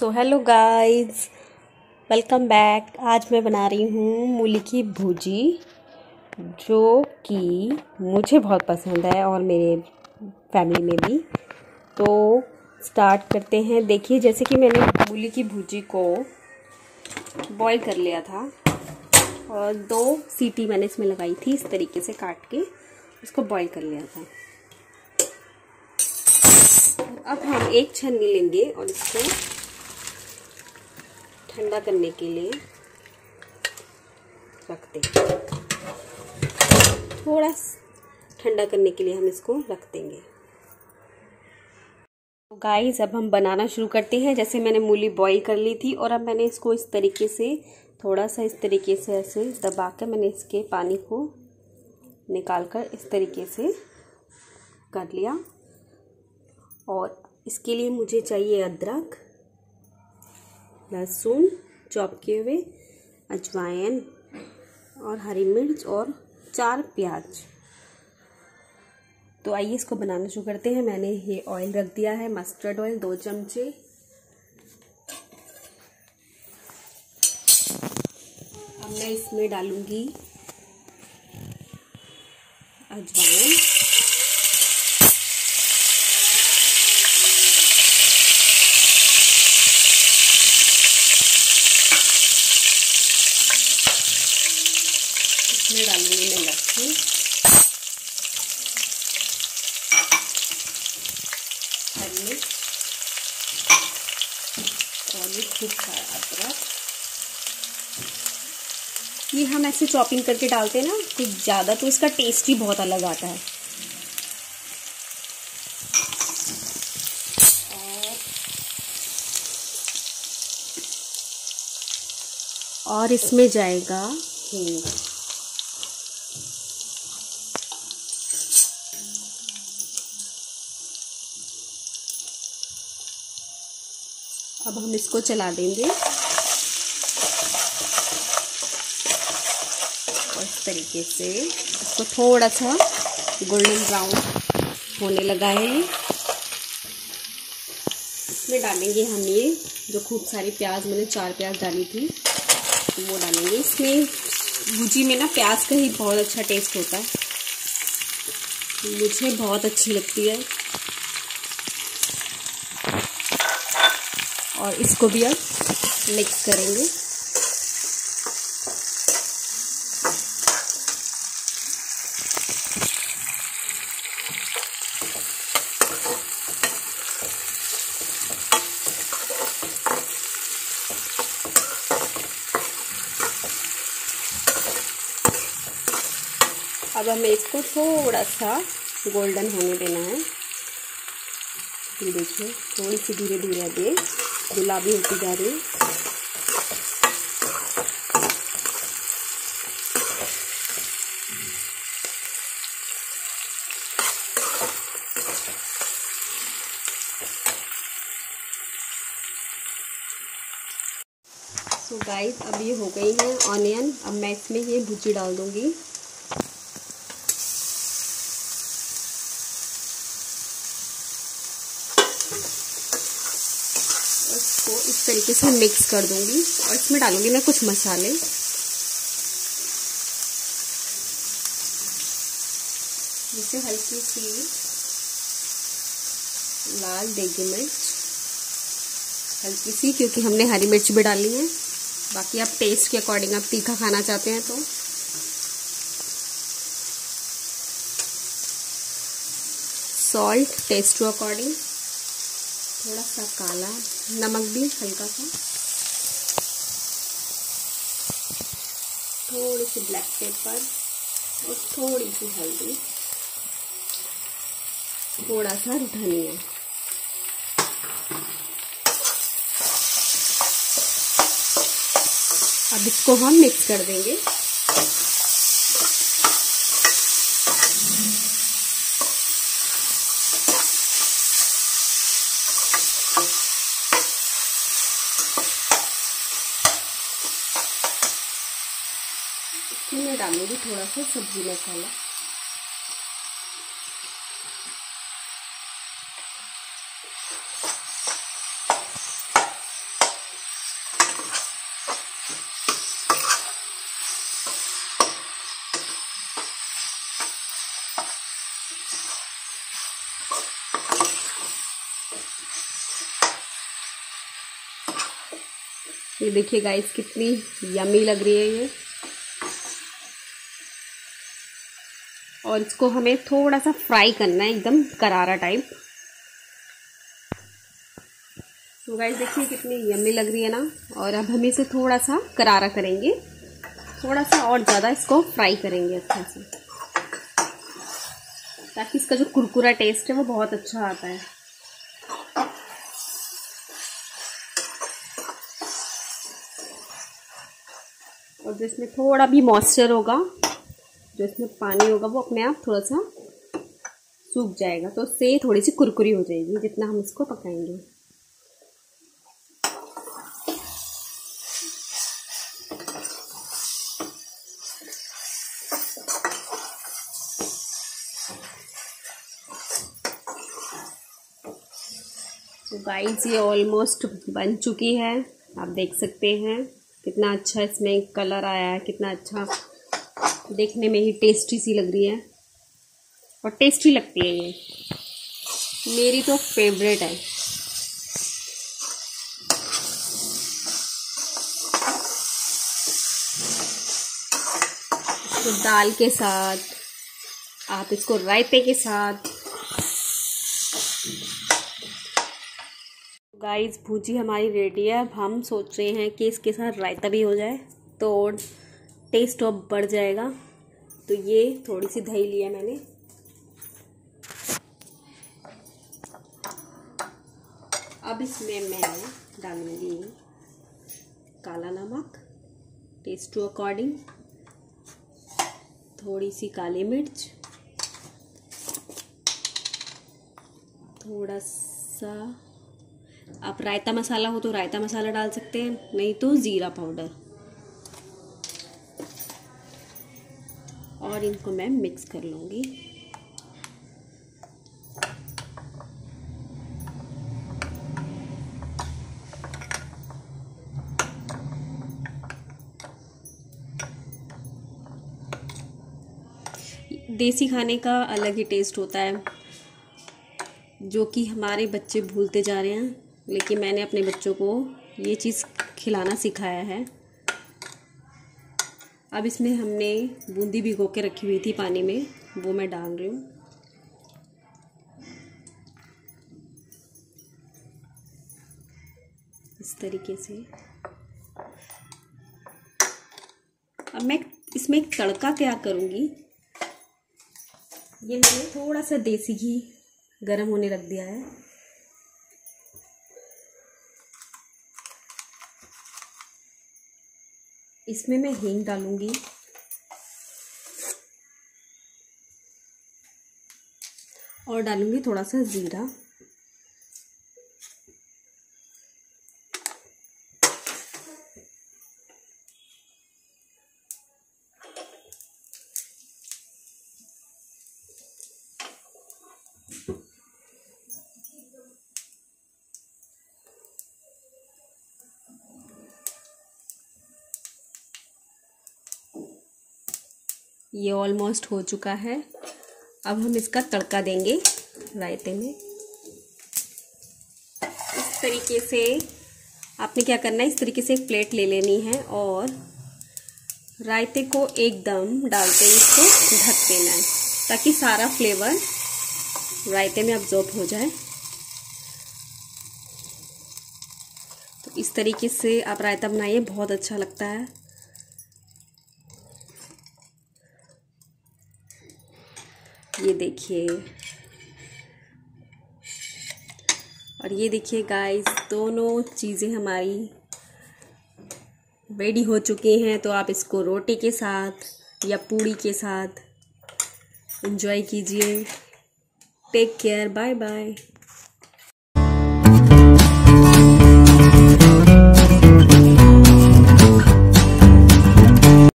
सो hello guys, welcome back. आज मैं बना रही हूँ मूली की भुजी, जो कि मुझे बहुत पसंद है और मेरे फैमिली में भी। तो स्टार्ट करते हैं। देखिए, जैसे कि मैंने मूली की भुजी को बॉईल कर लिया था और 2 सीटी मैंने इसमें लगाई थी। इस तरीके से काट के उसको बॉईल कर लिया था। अब हम एक छन्नी लेंगे और इसको ठंडा करने के लिए रखते हैं। थोड़ा ठंडा करने के लिए हम इसको रख देंगे। तो गाइस, अब हम बनाना शुरू करते हैं। जैसे मैंने मूली बॉईल कर ली थी और अब मैंने इसको इस तरीके से थोड़ा सा इस तरीके से ऐसे दबा कर मैंने इसके पानी को निकाल कर इस तरीके से कर लिया। और इसके लिए मुझे चाहिए अदरक, लहसुन चॉप किए हुए, अजवाइन और हरी मिर्च और 4 प्याज। तो आइए इसको बनाना शुरू करते हैं। मैंने ये ऑयल रख दिया है, मस्टर्ड ऑयल 2 चमचे। अब मैं इसमें डालूंगी अजवाइन, इसमें डालूंगी मैं लहसुन, हरी मिर्च और ये खूब सारा अदरक। ये हम ऐसे चॉपिंग करके डालते हैं ना कुछ ज़्यादा, तो इसका टेस्ट ही बहुत अलग आता है। और इसमें जाएगा हींग। अब हम इसको चला देंगे और इस तरीके से इसको थोड़ा सा गोल्डन ब्राउन होने लगा है। इसमें डालेंगे हम ये जो खूब सारी प्याज, मैंने 4 प्याज डाली थी, तो वो डालेंगे। इसमें भुजी में ना प्याज का ही बहुत अच्छा टेस्ट होता है, मुझे बहुत अच्छी लगती है। और इसको भी अब मिक्स करेंगे। अब हमें इसको थोड़ा सा गोल्डन होने देना है। ये देखिए, थोड़ी सी धीरे धीरे अब ये गुलाबी होती जा रही है। तो गाइस, अब ये हो गई है ऑनियन। अब मैं इसमें ये भुजी डाल दूंगी। इसको इस तरीके से मिक्स कर दूंगी और इसमें डालूंगी मैं कुछ मसाले। जैसे हल्की सी लाल देगी मिर्च, हल्की सी, क्योंकि हमने हरी मिर्च भी डाली है। बाकी आप टेस्ट के अकॉर्डिंग आप तीखा खाना चाहते हैं तो। सॉल्ट टेस्ट टू अकॉर्डिंग, थोड़ा सा काला नमक भी हल्का सा, थोड़ी सी ब्लैक पेपर और थोड़ी सी हल्दी, थोड़ा सा धनिया। अब इसको हम मिक्स कर देंगे। इसमें मैं डालूंगी थोड़ा सा सब्जी मसाला। ये देखिए गाइस कितनी यम्मी लग रही है ये। और इसको हमें थोड़ा सा फ्राई करना है, एकदम करारा टाइप। तो गाइस देखिए कितनी यम्मी लग रही है ना। और अब हम इसे थोड़ा सा करारा करेंगे, थोड़ा सा और ज़्यादा इसको फ्राई करेंगे अच्छा से, ताकि इसका जो कुरकुरा टेस्ट है वो बहुत अच्छा आता है। और जो इसमें थोड़ा भी मॉइस्चर होगा, जो इसमें पानी होगा, वो अपने आप थोड़ा सा सूख जाएगा, तो उससे थोड़ी सी कुरकुरी हो जाएगी जितना हम इसको पकाएंगे। तो गाइस ये ऑलमोस्ट बन चुकी है, आप देख सकते हैं कितना अच्छा इसमें कलर आया है, कितना अच्छा देखने में ही टेस्टी सी लग रही है। और टेस्टी लगती है ये, मेरी तो फेवरेट है। तो दाल के साथ, आप इसको रायते के साथ। गाइस भुजी हमारी रेडी है। अब हम सोच रहे हैं कि इसके साथ रायता भी हो जाए तो टेस्ट और बढ़ जाएगा। तो ये थोड़ी सी दही लिया मैंने, अब इसमें मैं डालूंगी काला नमक टेस्ट टू अकॉर्डिंग, थोड़ी सी काली मिर्च, थोड़ा सा, आप रायता मसाला हो तो रायता मसाला डाल सकते हैं, नहीं तो ज़ीरा पाउडर। और इनको मैं मिक्स कर लूँगी। देसी खाने का अलग ही टेस्ट होता है, जो कि हमारे बच्चे भूलते जा रहे हैं, लेकिन मैंने अपने बच्चों को ये चीज़ खिलाना सिखाया है। अब इसमें हमने बूंदी भिगो के रखी हुई थी पानी में, वो मैं डाल रही हूँ। इस तरीके से। अब मैं इसमें एक तड़का तैयार करूँगी। ये मैंने थोड़ा सा देसी घी गरम होने रख दिया है। इसमें मैं हींग डालूंगी और डालूंगी थोड़ा सा जीरा। ये ऑलमोस्ट हो चुका है। अब हम इसका तड़का देंगे रायते में। इस तरीके से आपने क्या करना है, इस तरीके से एक प्लेट ले लेनी है और रायते को एकदम डालते ही इसको ढक देना है, ताकि सारा फ्लेवर रायते में अब्जॉर्ब हो जाए। तो इस तरीके से आप रायता बनाइए, बहुत अच्छा लगता है। ये देखिए, और ये देखिए गाइस, दोनों चीज़ें हमारी रेडी हो चुकी हैं। तो आप इसको रोटी के साथ या पूड़ी के साथ एंजॉय कीजिए। Take care, bye bye.